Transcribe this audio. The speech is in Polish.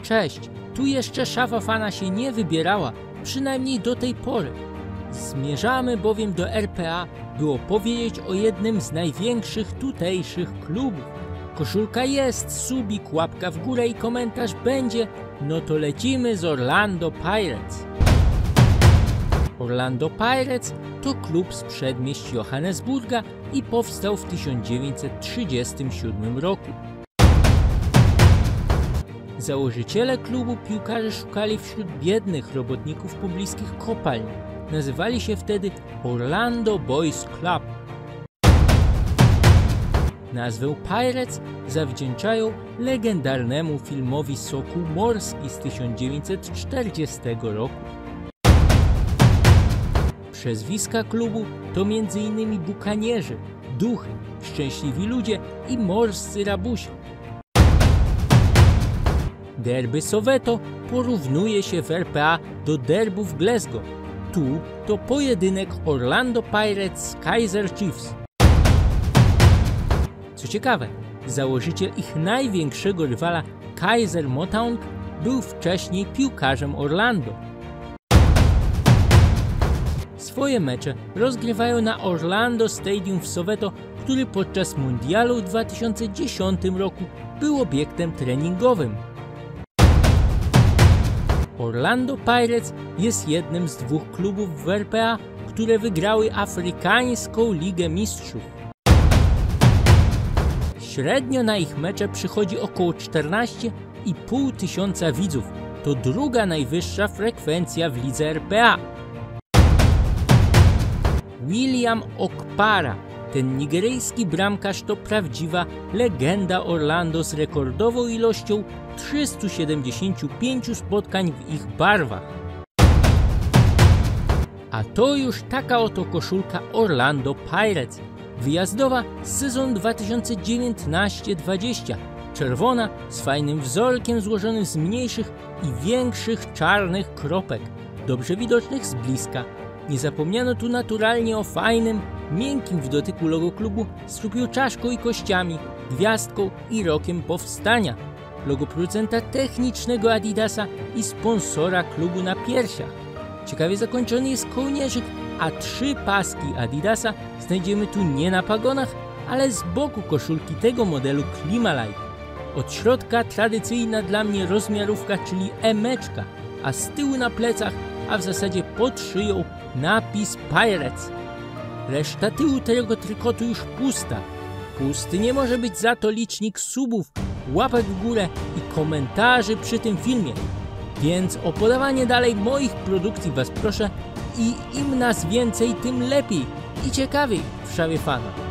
Cześć, tu jeszcze szafa fana się nie wybierała, przynajmniej do tej pory. Zmierzamy bowiem do RPA, by opowiedzieć o jednym z największych tutejszych klubów. Koszulka jest, subik, łapka w górę i komentarz będzie, no to lecimy z Orlando Pirates. Orlando Pirates to klub z przedmieść Johannesburga i powstał w 1937 roku. Założyciele klubu piłkarze szukali wśród biednych robotników pobliskich kopalń. Nazywali się wtedy Orlando Boys Club. Nazwę Pirates zawdzięczają legendarnemu filmowi Sokół Morski z 1940 roku. Przezwiska klubu to m.in. bukanierzy, duchy, szczęśliwi ludzie i morscy rabusie. Derby Soweto porównuje się w RPA do derbu w Glasgow. Tu to pojedynek Orlando Pirates z Kaizer Chiefs. Co ciekawe, założyciel ich największego rywala Kaizer Motaung był wcześniej piłkarzem Orlando. Swoje mecze rozgrywają na Orlando Stadium w Soweto, który podczas mundialu w 2010 roku był obiektem treningowym. Orlando Pirates jest jednym z dwóch klubów w RPA, które wygrały Afrykańską Ligę Mistrzów. Średnio na ich mecze przychodzi około 14,5 tysiąca widzów. To druga najwyższa frekwencja w lidze RPA. William Okpara, ten nigeryjski bramkarz, to prawdziwa legenda Orlando z rekordową ilością 375 spotkań w ich barwach. A to już taka oto koszulka Orlando Pirates. Wyjazdowa z sezonu 2019-20. Czerwona z fajnym wzorkiem złożonym z mniejszych i większych czarnych kropek, dobrze widocznych z bliska. Nie zapomniano tu naturalnie o fajnym, miękkim w dotyku logo klubu z czaszką i kościami, gwiazdką i rokiem powstania. Logo producenta technicznego Adidasa i sponsora klubu na piersiach. Ciekawie zakończony jest kołnierzyk, a 3 paski Adidasa znajdziemy tu nie na pagonach, ale z boku koszulki tego modelu Climalite. Od środka tradycyjna dla mnie rozmiarówka, czyli emeczka, a z tyłu na plecach, a w zasadzie pod szyją napis Pirates. Reszta tyłu tego trykotu już pusta. Pusty nie może być za to licznik subów, łapek w górę i komentarzy przy tym filmie. Więc o podawanie dalej moich produkcji was proszę i im nas więcej, tym lepiej i ciekawiej w Szawie Fana.